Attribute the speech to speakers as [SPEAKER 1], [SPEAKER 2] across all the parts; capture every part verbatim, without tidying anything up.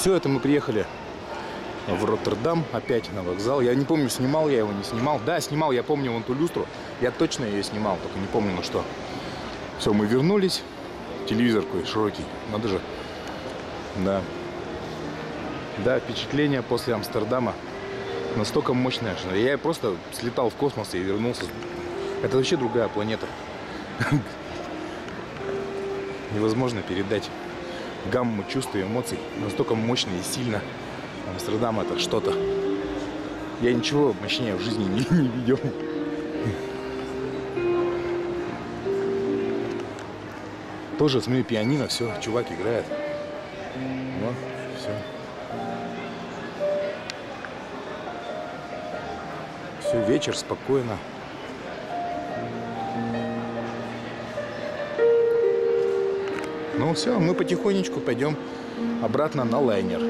[SPEAKER 1] Все, это мы приехали в Роттердам, опять на вокзал. Я не помню, снимал я его, не снимал. Да, снимал, я помню вон ту люстру. Я точно ее снимал, только не помню, на что. Все, мы вернулись. Телевизор какой широкий. Надо же. Да. Да, впечатление после Амстердама настолько мощное, что я просто слетал в космос и вернулся. Это вообще другая планета. Невозможно передать гамму чувств и эмоций. Настолько мощно и сильно. Амстердам — это что-то. Я ничего мощнее в жизни не, не видел. Тоже, смотри, пианино, все, чувак играет. Вот, все. Все, вечер, спокойно. Ну все, мы потихонечку пойдем обратно на лайнер.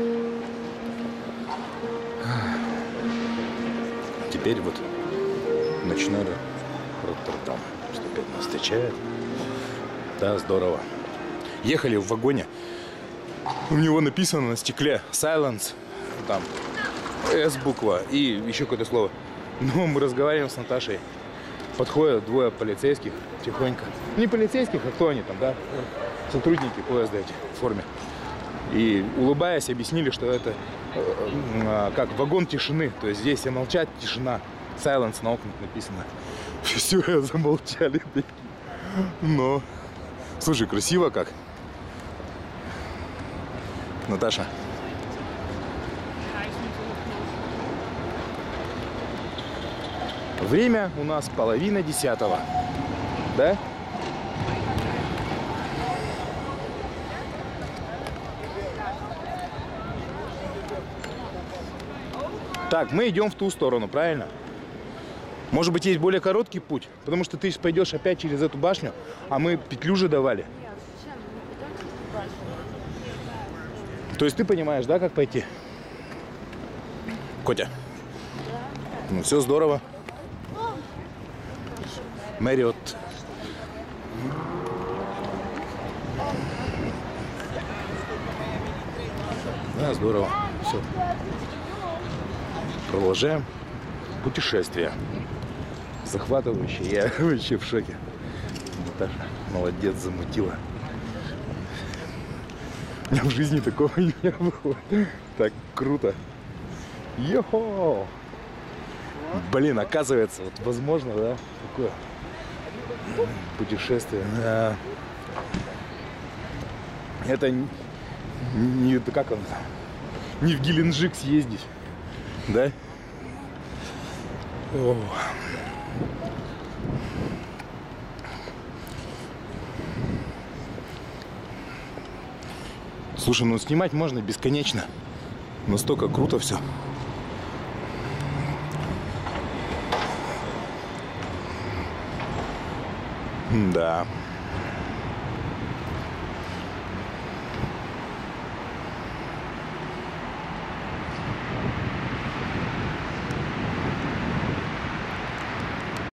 [SPEAKER 1] Теперь вот ночной Роттердам, что опять нас встречает. Да, здорово. Ехали в вагоне. У него написано на стекле Silence. Там S буква и еще какое-то слово. Но мы разговариваем с Наташей. Подходят двое полицейских тихонько. Не полицейских, а кто они там, да? Сотрудники поезда эти в форме. И, улыбаясь, объяснили, что это э, как вагон тишины. То есть здесь все молчат, тишина. Silence на окнах написано. Все, замолчали. Но, слушай, красиво как. Наташа. Время у нас половина десятого. Да? Так, мы идем в ту сторону, правильно? Может быть, есть более короткий путь? Потому что ты пойдешь опять через эту башню, а мы петлю же давали. То есть ты понимаешь, да, как пойти? Котя. Ну, все здорово. Мэриот. Да, здорово. Все. Продолжаем путешествие. Захватывающее. Я вообще в шоке. Наташа, молодец, замутила. У меня в жизни такого не было. Так круто. Йо-хо! Блин, оказывается, вот возможно, да, такое путешествие. Да. Это не, не как он там, не в Геленджик съездить, да? О. Слушай, ну снимать можно бесконечно. Настолько круто все. Да.